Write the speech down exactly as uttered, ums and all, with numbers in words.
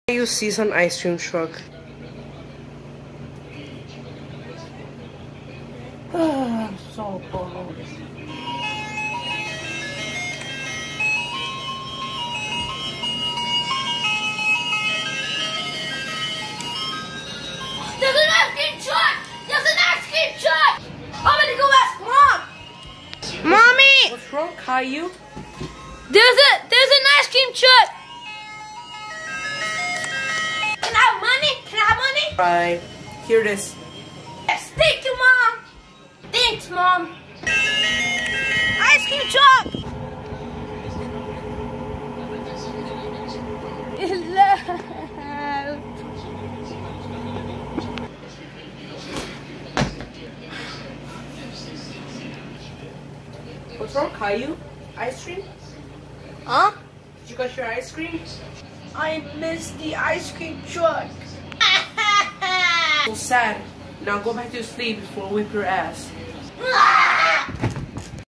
You see some ice cream truck. I'm so cold. There's an ice cream truck! There's an ice cream truck! I'm gonna go ask Mom! Mommy! What's wrong, Caillou? There's a there's an ice cream truck! Can I have money? Can I have money? Right. Here it is. Yes, thank you, Mom! Thanks, Mom! Ice cream truck! What's wrong, Caillou? Ice cream? Huh? Did you get your ice cream? I missed the ice cream truck. So sad. Now go back to sleep before we whip your ass. Ah!